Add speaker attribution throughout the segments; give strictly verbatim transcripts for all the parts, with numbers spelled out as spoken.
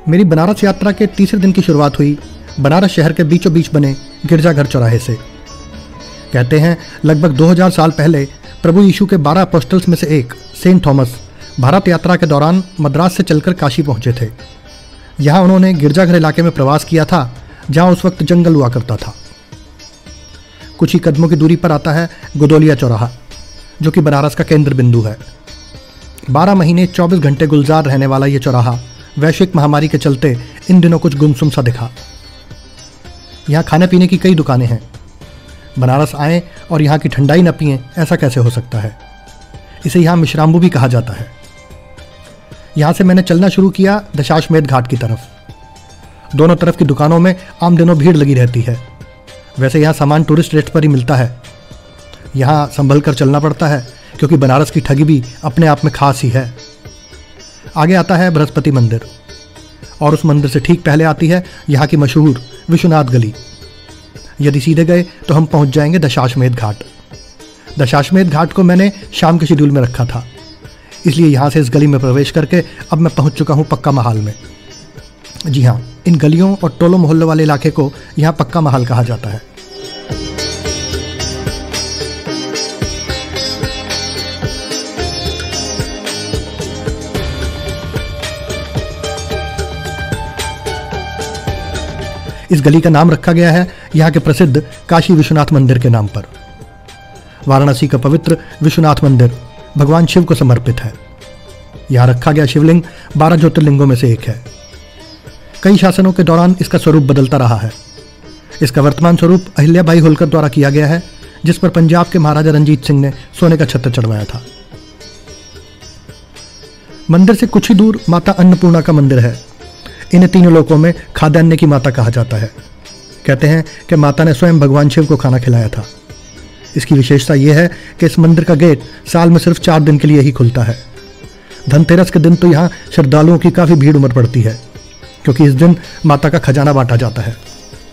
Speaker 1: मेरी बनारस यात्रा के तीसरे दिन की शुरुआत हुई बनारस शहर के बीचों बीच बने गिरजाघर चौराहे से। कहते हैं लगभग दो हज़ार साल पहले प्रभु यीशु के बारह अपोस्टल्स में से एक सेंट थॉमस भारत यात्रा के दौरान मद्रास से चलकर काशी पहुंचे थे। यहाँ उन्होंने गिरजाघर इलाके में प्रवास किया था, जहाँ उस वक्त जंगल हुआ करता था। कुछ ही कदमों की दूरी पर आता है गोदोलिया चौराहा, जो कि बनारस का केंद्र बिंदु है। बारह महीने चौबीस घंटे गुलजार रहने वाला ये चौराहा वैश्विक महामारी के चलते इन दिनों कुछ गुमसुम सा दिखा। यहाँ खाने पीने की कई दुकानें हैं। बनारस आएँ और यहाँ की ठंडाई न पिएं, ऐसा कैसे हो सकता है। इसे यहाँ मिश्राम्बू भी कहा जाता है। यहाँ से मैंने चलना शुरू किया दशाश्वमेध घाट की तरफ। दोनों तरफ की दुकानों में आम दिनों भीड़ लगी रहती है। वैसे यहाँ सामान टूरिस्ट रेट पर ही मिलता है। यहाँ संभल कर चलना पड़ता है, क्योंकि बनारस की ठगी भी अपने आप में खास ही है। आगे आता है बृहस्पति मंदिर, और उस मंदिर से ठीक पहले आती है यहाँ की मशहूर विश्वनाथ गली। यदि सीधे गए तो हम पहुँच जाएंगे दशाश्वमेध घाट। दशाश्वमेध घाट को मैंने शाम के शेड्यूल में रखा था, इसलिए यहाँ से इस गली में प्रवेश करके अब मैं पहुँच चुका हूँ पक्का महाल में। जी हाँ, इन गलियों और टोलों मोहल्लों वाले इलाके को यहाँ पक्का महाल कहा जाता है। इस गली का नाम रखा गया है यहाँ के प्रसिद्ध काशी विश्वनाथ मंदिर के नाम पर। वाराणसी का पवित्र विश्वनाथ मंदिर भगवान शिव को समर्पित है। यहाँ रखा गया शिवलिंग बारह ज्योतिर्लिंगों में से एक है। कई शासनों के दौरान इसका स्वरूप बदलता रहा है। इसका वर्तमान स्वरूप अहिल्याबाई होलकर द्वारा किया गया है, जिस पर पंजाब के महाराजा रंजीत सिंह ने सोने का छत्र चढ़वाया था। मंदिर से कुछ ही दूर माता अन्नपूर्णा का मंदिर है। इन तीनों लोकों में खाद्यान्न की माता कहा जाता है। कहते हैं कि माता ने स्वयं भगवान शिव को खाना खिलाया था। इसकी विशेषता यह है कि इस मंदिर का गेट साल में सिर्फ चार दिन के लिए ही खुलता है। धनतेरस के दिन तो यहाँ श्रद्धालुओं की काफ़ी भीड़ उमड़ पड़ती है, क्योंकि इस दिन माता का खजाना बांटा जाता है।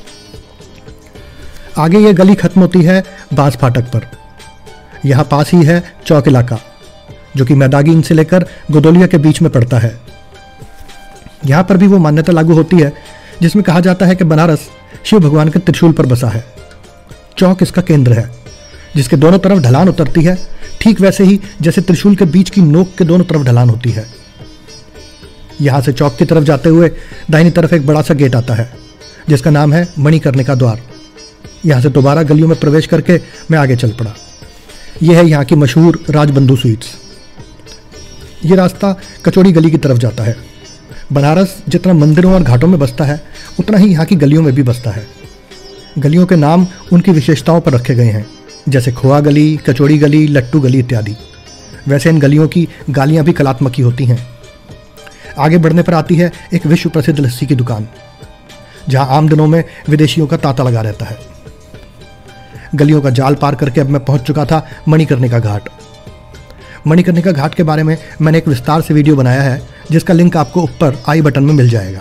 Speaker 1: आगे ये गली खत्म होती है बांस फाटक पर। यहाँ पास ही है चौक इलाका, जो कि मैदागीन से लेकर गोदोलिया के बीच में पड़ता है। यहाँ पर भी वो मान्यता लागू होती है जिसमें कहा जाता है कि बनारस शिव भगवान के त्रिशूल पर बसा है। चौक इसका केंद्र है, जिसके दोनों तरफ ढलान उतरती है, ठीक वैसे ही जैसे त्रिशूल के बीच की नोक के दोनों तरफ ढलान होती है। यहाँ से चौक की तरफ जाते हुए दाहिनी तरफ एक बड़ा सा गेट आता है, जिसका नाम है मणिकर्णिका द्वार। यहाँ से दोबारा गलियों में प्रवेश करके मैं आगे चल पड़ा। यह है यहाँ की मशहूर राजबंधु स्वीट्स। ये रास्ता कचौड़ी गली की तरफ जाता है। बनारस जितना मंदिरों और घाटों में बसता है, उतना ही यहाँ की गलियों में भी बसता है। गलियों के नाम उनकी विशेषताओं पर रखे गए हैं, जैसे खोआ गली, कचौड़ी गली, लट्टू गली इत्यादि। वैसे इन गलियों की गालियाँ भी कलात्मक ही होती हैं। आगे बढ़ने पर आती है एक विश्व प्रसिद्ध लस्सी की दुकान, जहाँ आम दिनों में विदेशियों का तांता लगा रहता है। गलियों का जाल पार करके अब मैं पहुँच चुका था मणिकर्णिका घाट। मणिकर्णिका घाट के बारे में मैंने एक विस्तार से वीडियो बनाया है, जिसका लिंक आपको ऊपर आई बटन में मिल जाएगा।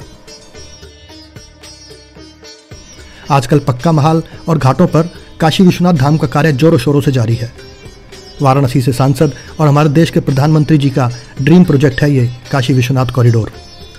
Speaker 1: आजकल पक्का महाल और घाटों पर काशी विश्वनाथ धाम का कार्य जोरों शोरों से जारी है। वाराणसी से सांसद और हमारे देश के प्रधानमंत्री जी का ड्रीम प्रोजेक्ट है ये काशी विश्वनाथ कॉरिडोर।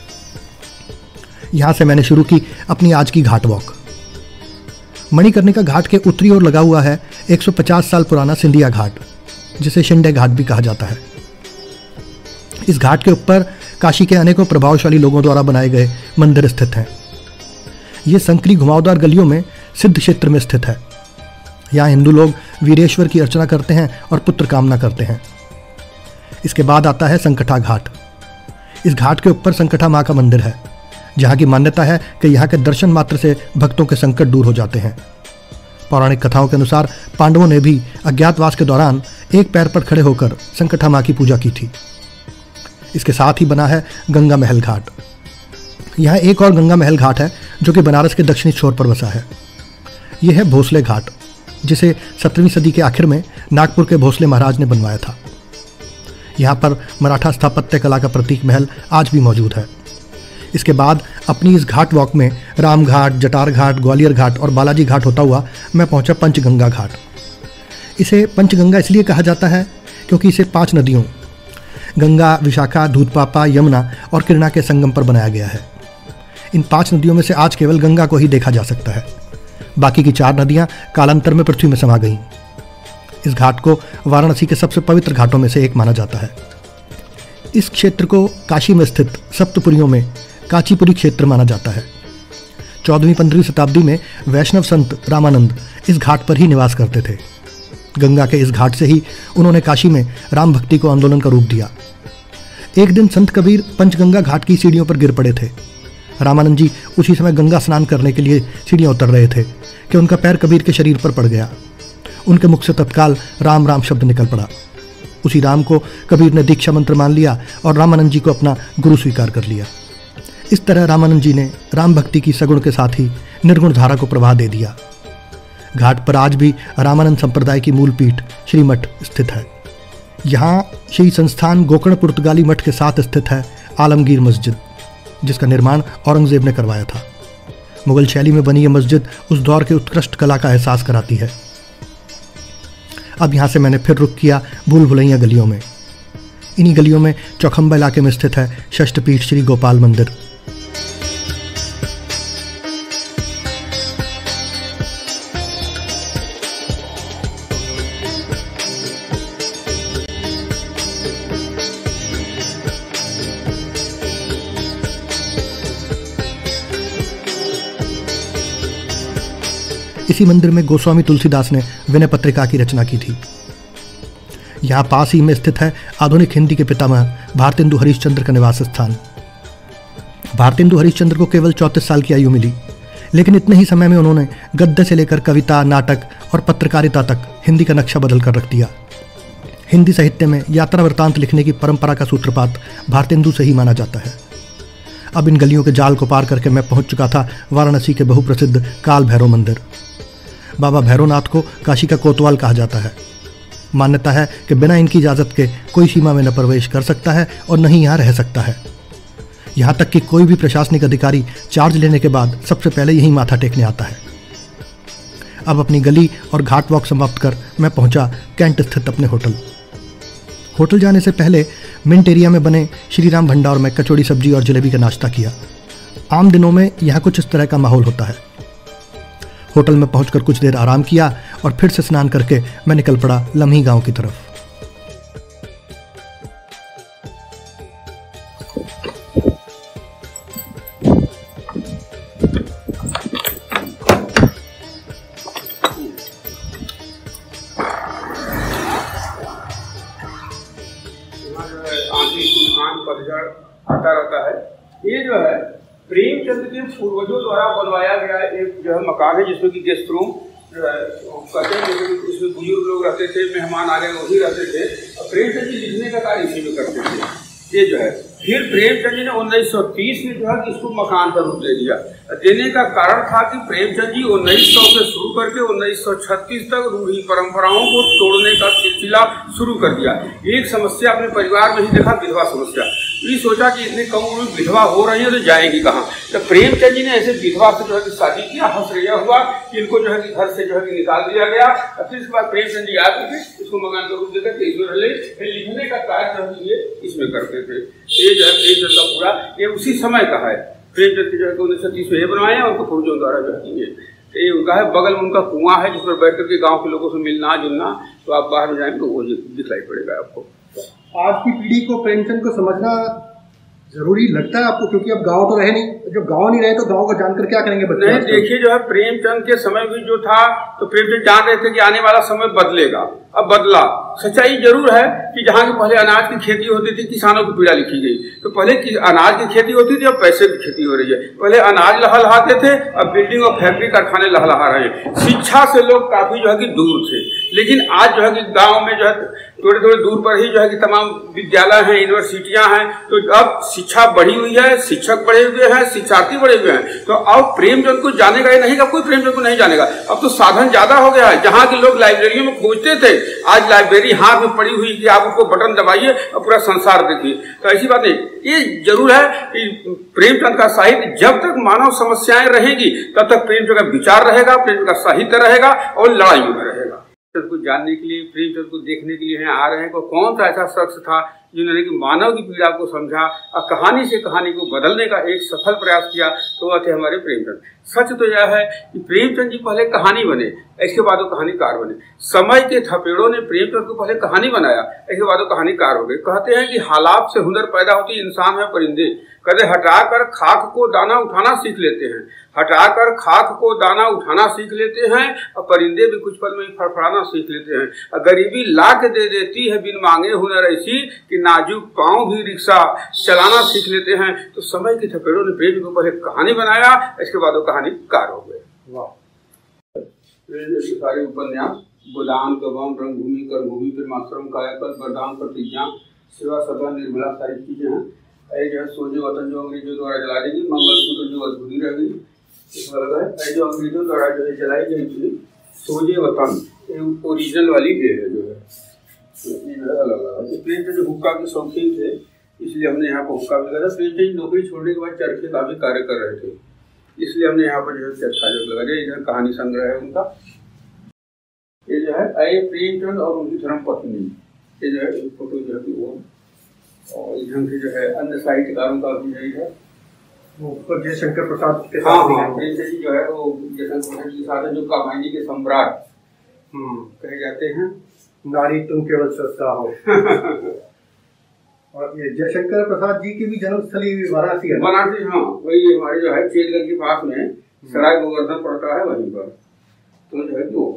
Speaker 1: यहाँ से मैंने शुरू की अपनी आज की घाट वॉक। मणिकर्णिका घाट के उत्तरी ओर लगा हुआ है एक सौ पचास साल पुराना सिंधिया घाट, जिसे शिंडे घाट भी कहा जाता है। इस घाट के ऊपर काशी के अनेकों प्रभावशाली लोगों द्वारा बनाए गए मंदिर स्थित हैं। ये संकरी घुमावदार गलियों में सिद्ध क्षेत्र में स्थित है। यहाँ हिंदू लोग वीरेश्वर की अर्चना करते हैं और पुत्र कामना करते हैं। इसके बाद आता है संकटा घाट। इस घाट के ऊपर संकटा माँ का मंदिर है, जहाँ की मान्यता है कि यहाँ के दर्शन मात्र से भक्तों के संकट दूर हो जाते हैं। पौराणिक कथाओं के अनुसार पांडवों ने भी अज्ञातवास के दौरान एक पैर पर खड़े होकर संकटा माँ की पूजा की थी। इसके साथ ही बना है गंगा महल घाट। यहाँ एक और गंगा महल घाट है, जो कि बनारस के दक्षिणी छोर पर बसा है। यह है भोसले घाट, जिसे सत्रहवीं सदी के आखिर में नागपुर के भोसले महाराज ने बनवाया था। यहाँ पर मराठा स्थापत्य कला का प्रतीक महल आज भी मौजूद है। इसके बाद अपनी इस घाट वॉक में राम घाट, जटार घाट, ग्वालियर घाट और बालाजी घाट होता हुआ मैं पहुंचा पंचगंगा घाट। इसे पंचगंगा इसलिए कहा जाता है क्योंकि इसे पांच नदियों गंगा, विशाखा, दूधपापा, यमुना और किरणा के संगम पर बनाया गया है। इन पांच नदियों में से आज केवल गंगा को ही देखा जा सकता है। बाकी की चार नदियां कालांतर में पृथ्वी में समा गईं। इस घाट को वाराणसी के सबसे पवित्र घाटों में से एक माना जाता है। इस क्षेत्र को काशी में स्थित सप्तपुरियों में काचीपुरी क्षेत्र माना जाता है। चौदहवीं पंद्रहवीं शताब्दी में वैष्णव संत रामानंद इस घाट पर ही निवास करते थे। गंगा के इस घाट से ही उन्होंने काशी में राम भक्ति को आंदोलन का रूप दिया। एक दिन संत कबीर पंचगंगा घाट की सीढ़ियों पर गिर पड़े थे। रामानंद जी उसी समय गंगा स्नान करने के लिए सीढ़ियां उतर रहे थे कि उनका पैर कबीर के शरीर पर पड़ गया। उनके मुख से तत्काल राम राम शब्द निकल पड़ा। उसी राम को कबीर ने दीक्षा मंत्र मान लिया और रामानंद जी को अपना गुरु स्वीकार कर लिया। इस तरह रामानंद जी ने राम भक्ति की सगुण के साथ ही निर्गुण धारा को प्रवाह दे दिया। घाट पर आज भी रामानंद संप्रदाय की मूल पीठ श्रीमठ स्थित है। यहाँ श्री संस्थान गोकर्ण पुर्तगाली मठ के साथ स्थित है आलमगीर मस्जिद, जिसका निर्माण औरंगजेब ने करवाया था। मुगल शैली में बनी यह मस्जिद उस दौर के उत्कृष्ट कला का एहसास कराती है। अब यहाँ से मैंने फिर रुख किया भूल भुलैया गलियों में। इन्हीं गलियों में चौखंबा इलाके में स्थित है षष्ठपीठ श्री गोपाल मंदिर। इसी मंदिर में गोस्वामी तुलसीदास ने विनय पत्रिका की रचना की थी। यहाँ पास ही में स्थित है आधुनिक हिंदी के पितामह भारतेंदु हरिश्चंद्र का निवास स्थान। भारतेंदु हरिश्चंद्र को केवल चौंतीस साल की आयु मिली, लेकिन इतने ही समय में उन्होंने गद्य से लेकर कविता, नाटक और पत्रकारिता तक हिंदी का नक्शा बदल कर रख दिया। हिंदी साहित्य में यात्रा वृत्तांत लिखने की परंपरा का सूत्रपात भारतेंदु से ही माना जाता है। अब इन गलियों के जाल को पार करके मैं पहुंच चुका था वाराणसी के बहुप्रसिद्ध काल भैरव मंदिर। बाबा भैरवनाथ को काशी का कोतवाल कहा जाता है। मान्यता है कि बिना इनकी इजाज़त के कोई सीमा में न प्रवेश कर सकता है और न ही यहाँ रह सकता है। यहाँ तक कि कोई भी प्रशासनिक अधिकारी चार्ज लेने के बाद सबसे पहले यहीं माथा टेकने आता है। अब अपनी गली और घाट वॉक समाप्त कर मैं पहुंचा कैंट स्थित अपने होटल। होटल जाने से पहले मिंट एरिया में बने श्री राम भंडार में कचौड़ी, सब्जी और जलेबी का नाश्ता किया। आम दिनों में यहाँ कुछ इस तरह का माहौल होता है। होटल में पहुंचकर कुछ देर आराम किया और फिर से स्नान करके मैं निकल पड़ा लम्ही गांव की तरफ।
Speaker 2: आता रहता है। ये जो है प्रेमचंद के पूर्वजों द्वारा बनवाया गया एक जो है मकान है, जिसमें कि गेस्ट रूम जो है कहते हैं, इसमें बुजुर्ग लोग रहते थे, मेहमान आ गए वही रहते थे। और प्रेमचंद जी लिखने का कार्य इसी में करते थे। ये जो है फिर प्रेमचंद जी ने उन्नीस सौ तीस में जो है इसको मकान का रूप दे दिया। देने का कारण था कि प्रेमचंद जी उन्नीस सौ से शुरू करके उन्नीस सौ छत्तीस तक रूढ़ी परंपराओं को तोड़ने का सिलसिला शुरू कर दिया। एक समस्या अपने परिवार में ही देखा, विधवा समस्या। ये सोचा कि इतने कम उम्र में विधवा हो रही है तो जाएंगी कहाँ। तो प्रेमचंद जी ने ऐसे विधवा से जो है कि शादी किया। हंसरैया हुआ कि इनको जो है कि घर से जो है कि निकाल दिया गया। और फिर इसके बाद प्रेमचंद जी आते थे, इसको मकान का रूप देकर के इसमें रहे। फिर लिखने का कार्य जो है ये इसमें करते थे। ये जो है प्रेमचंद का पूरा ये उसी समय का है। प्रेमचंद की जो है उन्नीस सौ तीस में ये बनवाए हैं, उनको पूर्वजों द्वारा जो है ये ये उनका है। बगल में उनका कुआं है, जिस पर बैठ करके गाँव के लोगों से मिलना जुलना। तो आप बाहर में जाएंगे तो वो दिखलाई पड़ेगा आपको।
Speaker 1: आज की पीढ़ी को प्रेमचंद को समझना जरूरी लगता है आपको, क्योंकि अब गांव तो रहे नहीं। जब गांव नहीं रहे तो गांव को जानकर क्या करेंगे बच्चे?
Speaker 2: नहीं, देखिए जो है प्रेमचंद के समय भी जो था तो प्रेमचंद जान रहे थे कि आने वाला समय बदलेगा। अब बदला। सच्चाई जरूर है कि जहाँ की पहले अनाज की खेती होती थी, किसानों की पीड़ा लिखी गई। तो पहले की अनाज की खेती होती थी, अब पैसे की खेती हो रही है। पहले अनाज लहलहाते थे, अब बिल्डिंग और फैक्ट्री कारखाने लहलहा रहे हैं। शिक्षा से लोग काफी जो है कि दूर थे, लेकिन आज जो है कि गाँव में जो है थोड़े थोड़े दूर पर ही जो है कि तमाम विद्यालय हैं, यूनिवर्सिटियां हैं। तो अब शिक्षा बढ़ी हुई है, शिक्षक बढ़े हुए हैं, शिक्षार्थी बढ़े हुए हैं। तो अब प्रेमचंद को जानेगा ही नहीं, कोई प्रेमचंद को नहीं जानेगा। अब तो साधन ज्यादा हो गया है। जहाँ के लोग लाइब्रेरियों में खोजते थे, आज लाइब्रेरी हाथ में पड़ी हुई कि आप उसको बटन दबाइए और पूरा संसार देखिए। तो ऐसी बात नहीं। ये जरूर है कि प्रेमचंद का साहित्य जब तक मानव समस्याएं रहेगी तब तक प्रेमचंद का विचार रहेगा, प्रेमचंद का साहित्य रहेगा और लड़ाई में रहेगा। को जानने के लिए, प्रेमचंद को देखने के लिए यहाँ आ रहे हैं। कौन सा ऐसा शख्स था जिन्होंने कि मानव की पीड़ा को समझा और कहानी से कहानी को बदलने का एक सफल प्रयास किया, तो वह थे हमारे प्रेमचंद। सच तो यह है कि प्रेमचंद जी पहले कहानी बने, इसके बाद वो कहानीकार बने। समय के थपेड़ों ने प्रेमचंद को पहले कहानी बनाया, इसके बाद वो कहानीकार हो गए। कहते हैं कि हालात से हुनर पैदा होती, इंसान है परिंदे। कहते हटाकर खाक को दाना उठाना सीख लेते हैं, हटाकर खाक को दाना उठाना सीख लेते हैं, और परिंदे भी कुछ पल में फड़फड़ाना सीख लेते हैं। गरीबी ला के दे देती है बिन मांगे हुनर ऐसी कि नाजुक पांव भी रिक्शा चलाना सीख लेते हैं। तो समय के थपेड़ों ने प्रेम को पहले कहानी बनाया, इसके बाद वो कहानीकार हो गए। वाह! सारे उपन्यास गोदान गवाम रंगभूमि कर्मभूमि प्रेमाश्रम कायाकल्प वरदान प्रतिज्ञा सेवा सभा निर्मला सारी चीजें हैं। ये जो है सोजे वतन जो अंग्रेजों द्वारा जला दी गई, मंगलसूत्र जो अधूरी रह गई, इसमें लगा है जो अंग्रेजों द्वारा जो है जलाई गई थी सोजे वतन, ओरिजिनल वाली ये है जो है अलग। प्रेमचंद जो हुक्का के शौकीन थे, इसलिए हमने यहाँ पर हुक्का भी लगा। प्रेमचंद नौकरी छोड़ने के बाद चरखे का भी कार्य कर रहे थे, इसलिए हमने यहाँ पर जो है अच्छा जो लगा जाए। इधर कहानी संग्रह है उनका। ये जो है अय प्रेमचंद और उनकी धर्मपत्नी, ये जो है फोटो जो है वो, और इधर के जो है अन्य साहित्यकारों का भी यही है। वो जयशंकर प्रसाद के साथ, हाँ हाँ प्रेमचंद जी जो है वो जयशंकर प्रसाद के साथ जो कामायनी के सम्राट कहे जाते हैं।
Speaker 3: नारी तुम केवल श्रद्धा हो। और ये जयशंकर प्रसाद जी की भी जन्मस्थली वाराणसी है।
Speaker 2: वाराणसी, हाँ वही हमारे जो है चेतगढ़ के पास में सराय गोवर्धन पड़ता है, वहीं पर तो जो है दो।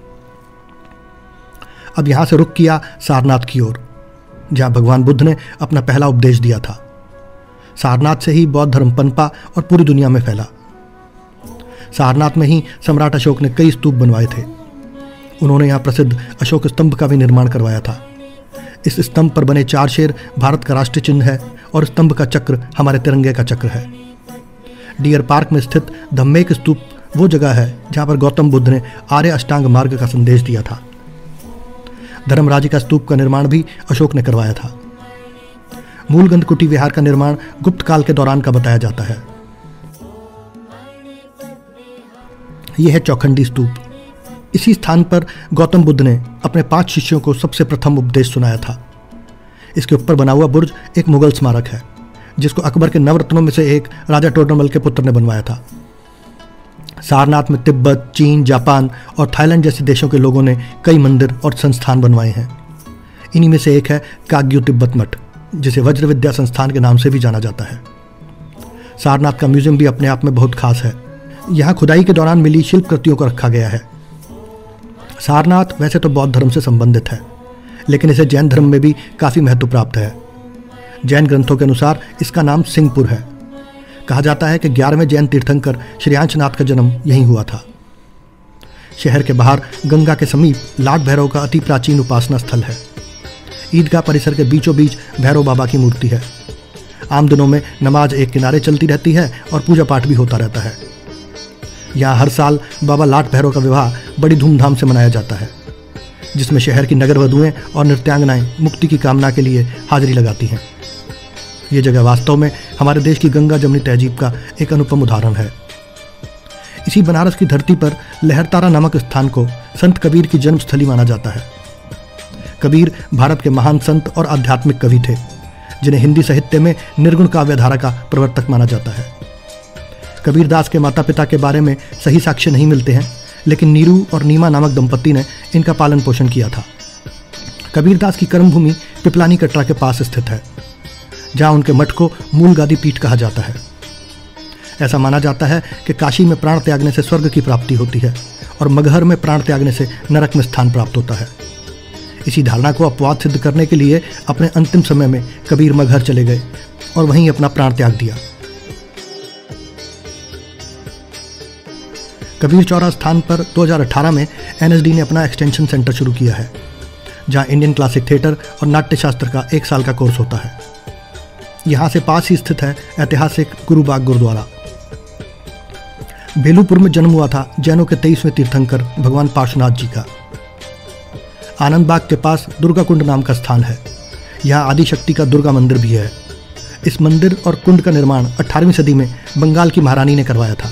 Speaker 1: अब यहाँ से रुख किया सारनाथ की ओर, जहाँ भगवान बुद्ध ने अपना पहला उपदेश दिया था। सारनाथ से ही बौद्ध धर्म पनपा और पूरी दुनिया में फैला। सारनाथ में ही सम्राट अशोक ने कई स्तूप बनवाए थे। उन्होंने यहाँ प्रसिद्ध अशोक स्तंभ का भी निर्माण करवाया था। इस स्तंभ पर बने चार शेर भारत का राष्ट्रीय चिन्ह है और स्तंभ का चक्र हमारे तिरंगे का चक्र है। डियर पार्क में स्थित धम्मेक स्तूप वो जगह है जहाँ पर गौतम बुद्ध ने आर्य अष्टांग मार्ग का संदेश दिया था। धर्मराजी का स्तूप का निर्माण भी अशोक ने करवाया था। मूल गंधकुटी विहार का निर्माण गुप्त काल के दौरान का बताया जाता है। यह है चौखंडी स्तूप। इसी स्थान पर गौतम बुद्ध ने अपने पांच शिष्यों को सबसे प्रथम उपदेश सुनाया था। इसके ऊपर बना हुआ बुर्ज एक मुगल स्मारक है, जिसको अकबर के नवरत्नों में से एक राजा टोडरमल के पुत्र ने बनवाया था। सारनाथ में तिब्बत, चीन, जापान और थाईलैंड जैसे देशों के लोगों ने कई मंदिर और संस्थान बनवाए हैं। इन्हीं में से एक है काग्यू तिब्बत मठ, जिसे वज्र विद्या संस्थान के नाम से भी जाना जाता है। सारनाथ का म्यूजियम भी अपने आप में बहुत खास है। यहाँ खुदाई के दौरान मिली शिल्प कृतियों को रखा गया है। सारनाथ वैसे तो बौद्ध धर्म से संबंधित है, लेकिन इसे जैन धर्म में भी काफ़ी महत्व प्राप्त है। जैन ग्रंथों के अनुसार इसका नाम सिंहपुर है। कहा जाता है कि ग्यारहवें जैन तीर्थंकर श्रेयांशनाथ का जन्म यहीं हुआ था। शहर के बाहर गंगा के समीप लाट भैरव का अति प्राचीन उपासना स्थल है। ईदगाह परिसर के बीचों बीच भैरव बाबा की मूर्ति है। आम दिनों में नमाज एक किनारे चलती रहती है और पूजा पाठ भी होता रहता है। यहाँ हर साल बाबा लाट भैरव का विवाह बड़ी धूमधाम से मनाया जाता है, जिसमें शहर की नगर वधुएं और नृत्यांगनाएं मुक्ति की कामना के लिए हाजिरी लगाती हैं। ये जगह वास्तव में हमारे देश की गंगा जमुनी तहजीब का एक अनुपम उदाहरण है। इसी बनारस की धरती पर लहरतारा नामक स्थान को संत कबीर की जन्मस्थली माना जाता है। कबीर भारत के महान संत और आध्यात्मिक कवि थे, जिन्हें हिंदी साहित्य में निर्गुण काव्यधारा का प्रवर्तक माना जाता है। कबीरदास के माता पिता के बारे में सही साक्ष्य नहीं मिलते हैं, लेकिन नीरू और नीमा नामक दंपत्ति ने इनका पालन पोषण किया था। कबीरदास की कर्मभूमि पिपलानी कटरा के पास स्थित है, जहाँ उनके मठ को मूल गादी पीठ कहा जाता है। ऐसा माना जाता है कि काशी में प्राण त्यागने से स्वर्ग की प्राप्ति होती है और मगहर में प्राण त्यागने से नरक में स्थान प्राप्त होता है। इसी धारणा को अपवाद सिद्ध करने के लिए अपने अंतिम समय में कबीर मगहर चले गए और वहीं अपना प्राण त्याग दिया। कबीर चौरा स्थान पर दो हज़ार अठारह में एन एस डी ने अपना एक्सटेंशन सेंटर शुरू किया है, जहां इंडियन क्लासिक थिएटर और नाट्यशास्त्र का एक साल का कोर्स होता है। यहाँ से पास ही स्थित है ऐतिहासिक गुरुबाग गुरुद्वारा। बेलूपुर में जन्म हुआ था जैनों के तेईसवें तीर्थंकर भगवान पार्श्वनाथ जी का। आनंद बाग के पास दुर्गा कुंड नाम का स्थान है। यहाँ आदिशक्ति का दुर्गा मंदिर भी है। इस मंदिर और कुंड का निर्माण अठारहवीं सदी में बंगाल की महारानी ने करवाया था।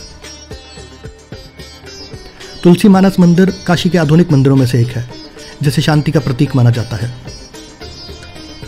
Speaker 1: तुलसी मानस मंदिर काशी के आधुनिक मंदिरों में से एक है, जिसे शांति का प्रतीक माना जाता है।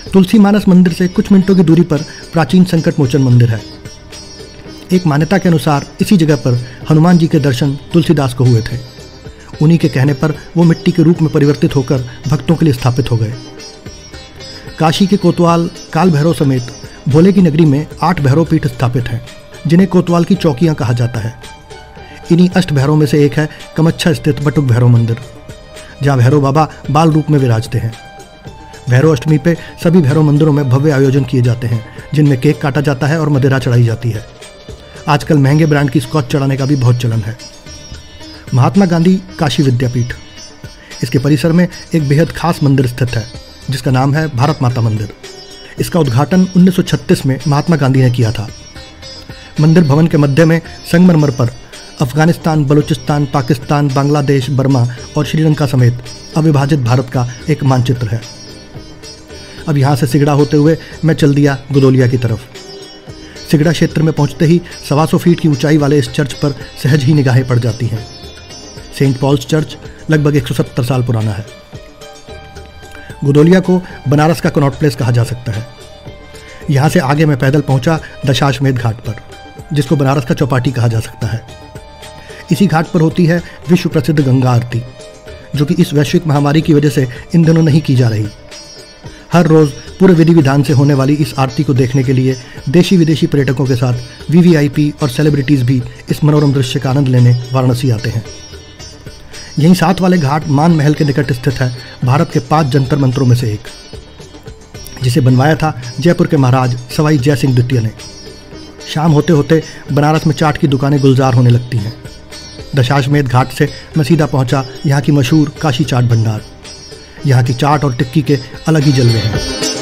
Speaker 1: तुलसी मानस मंदिर से कुछ मिनटों की दूरी पर प्राचीन संकट मोचन मंदिर है। एक मान्यता के अनुसार इसी जगह पर हनुमान जी के दर्शन तुलसीदास को हुए थे। उन्हीं के कहने पर वो मिट्टी के रूप में परिवर्तित होकर भक्तों के लिए स्थापित हो गए। काशी के कोतवाल काल भैरव समेत भोले की नगरी में आठ भैरव पीठ स्थापित हैं, जिन्हें कोतवाल की चौकियां कहा जाता है। इन्हीं अष्ट भैरव में से एक है कमच्छा स्थित बटुक भैरव मंदिर, जहाँ भैरव बाबा बाल रूप में विराजते हैं। भैरव अष्टमी पे सभी भैरव मंदिरों में भव्य आयोजन किए जाते हैं, जिनमें केक काटा जाता है और मदिरा चढ़ाई जाती है। आजकल महंगे ब्रांड की स्कॉच चढ़ाने का भी बहुत चलन है। महात्मा गांधी काशी विद्यापीठ, इसके परिसर में एक बेहद खास मंदिर स्थित है, जिसका नाम है भारत माता मंदिर। इसका उद्घाटन उन्नीस सौ छत्तीस में महात्मा गांधी ने किया था। मंदिर भवन के मध्य में संगमरमर पर अफगानिस्तान, बलूचिस्तान, पाकिस्तान, बांग्लादेश, बर्मा और श्रीलंका समेत अविभाजित भारत का एक मानचित्र है। अब यहाँ से सिगड़ा होते हुए मैं चल दिया गुदोलिया की तरफ। सिगड़ा क्षेत्र में पहुँचते ही सवा सौ फीट की ऊंचाई वाले इस चर्च पर सहज ही निगाहें पड़ जाती हैं। सेंट पॉल्स चर्च लगभग एक सौ सत्तर साल पुराना है। गुदोलिया को बनारस का कनॉट प्लेस कहा जा सकता है। यहाँ से आगे मैं पैदल पहुँचा दशाश्वमेध घाट पर, जिसको बनारस का चौपाटी कहा जा सकता है। इसी घाट पर होती है विश्व प्रसिद्ध गंगा आरती, जो कि इस वैश्विक महामारी की वजह से इन दिनों नहीं की जा रही। हर रोज़ पूरे विधि विधान से होने वाली इस आरती को देखने के लिए देशी विदेशी पर्यटकों के साथ वीवीआईपी और सेलिब्रिटीज़ भी इस मनोरम दृश्य का आनंद लेने वाराणसी आते हैं। यहीं साथ वाले घाट मान महल के निकट स्थित है भारत के पांच जंतर मंत्रों में से एक, जिसे बनवाया था जयपुर के महाराज सवाई जय सिंह द्वितीय ने। शाम होते होते बनारस में चाट की दुकानें गुलजार होने लगती हैं। दशाश्वमेध घाट से मैं सीधा पहुंचा यहाँ की मशहूर काशी चाट भंडार। यहाँ की चाट और टिक्की के अलग ही जलवे हैं।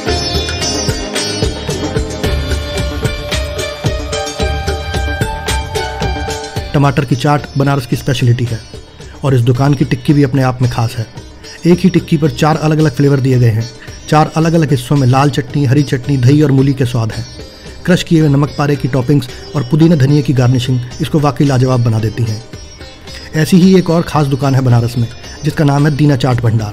Speaker 1: टमाटर की चाट बनारस की स्पेशलिटी है और इस दुकान की टिक्की भी अपने आप में खास है। एक ही टिक्की पर चार अलग अलग फ्लेवर दिए गए हैं। चार अलग अलग हिस्सों में लाल चटनी, हरी चटनी, दही और मूली के स्वाद हैं। क्रश किए हुए नमक पारे की टॉपिंग्स और पुदीना धनिया की गार्निशिंग इसको वाकई लाजवाब बना देती हैं। ऐसी ही एक और ख़ास दुकान है बनारस में, जिसका नाम है दीना चाट भंडार।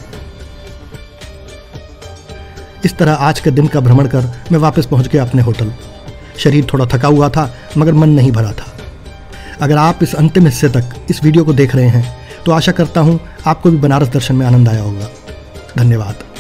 Speaker 1: इस तरह आज के दिन का भ्रमण कर मैं वापस पहुंच गया अपने होटल। शरीर थोड़ा थका हुआ था, मगर मन नहीं भरा था। अगर आप इस अंतिम हिस्से तक इस वीडियो को देख रहे हैं तो आशा करता हूं आपको भी बनारस दर्शन में आनंद आया होगा। धन्यवाद।